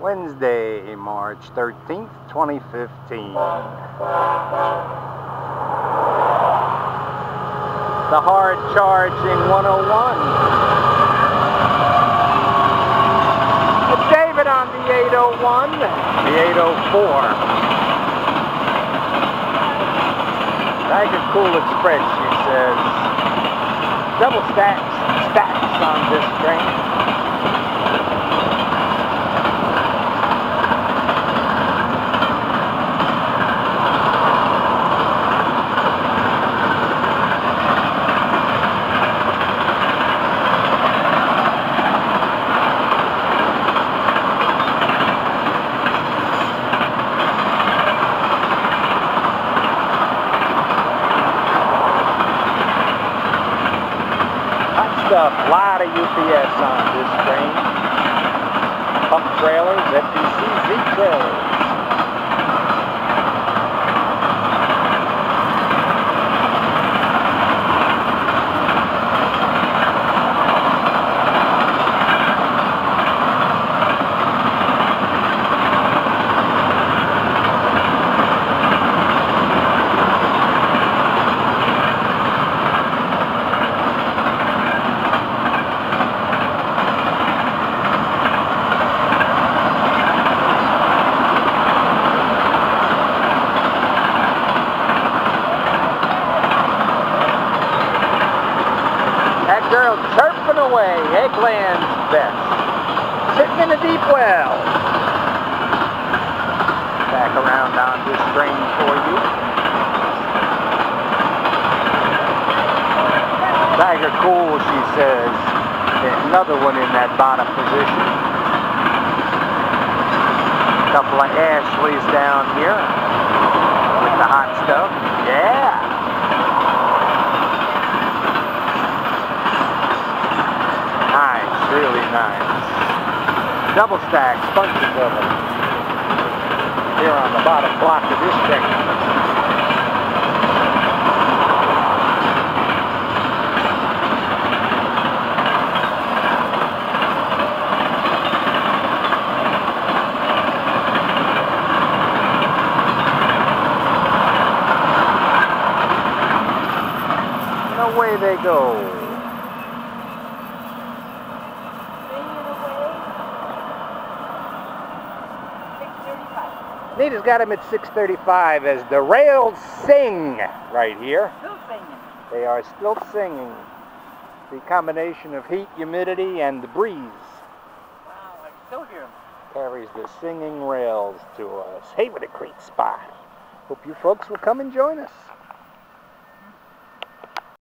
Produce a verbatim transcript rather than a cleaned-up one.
Wednesday, March thirteenth, twenty fifteen. The hard charging one oh one. It's David on the eight oh one, the eight oh four. Tiger Cool Express, she says. Double stacks, stacks on this train. Stuff. A lot of U P S on this train. Pump trailers, F E C Z trailers. Girl chirping away, Eggland's best. Sitting in a deep well. Back around on this train for you. Tiger Cool, she says. Another one in that bottom position. Couple of Ashleys down here with the hot stuff. Yeah. Really nice. Double stacks, bunches of them. Here on the bottom block of this train. And away they go. Anita's got him at six thirty-five as the rails sing right here. Still singing. They are still singing. The combination of heat, humidity, and the breeze. Wow, I still hear them. Carries the singing rails to us. Hey, what a great spot. Hope you folks will come and join us.